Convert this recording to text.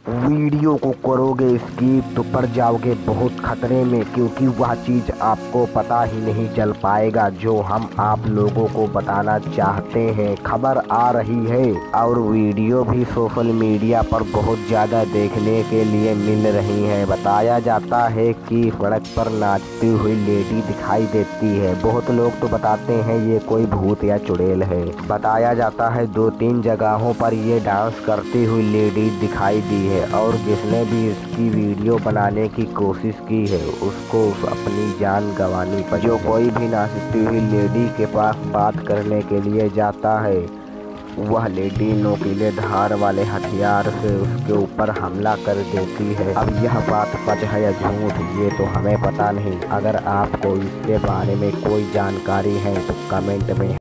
Video को करोगे skip तो पड़ जाओगे बहुत खतरे में, क्योंकि वह चीज़ आपको पता ही नहीं चल पाएगा जो हम आप लोगों को बताना चाहते हैं। खबर आ रही है और वीडियो भी सोशल मीडिया पर बहुत ज़्यादा देखने के लिए मिल रही है। बताया जाता है कि सड़क पर नाचती हुई लेडी दिखाई देती है। बहुत लोग तो बताते हैं ये कोई भूत या चुड़ैल है। बताया जाता है 2-3 जगहों पर ये डांस करती हुई लेडी दिखाई दी है और जिसने भी इसकी वीडियो बनाने की कोशिश की है उसको अपनी जान गंवानी पड़ी। जो कोई भी नाचती हुई लेडी के पास बात करने के लिए जाता है वह लेडी नोकीले धार वाले हथियार से उसके ऊपर हमला कर देती है। अब यह बात सच है या झूठ ये तो हमें पता नहीं। अगर आपको इसके बारे में कोई जानकारी है तो कमेंट में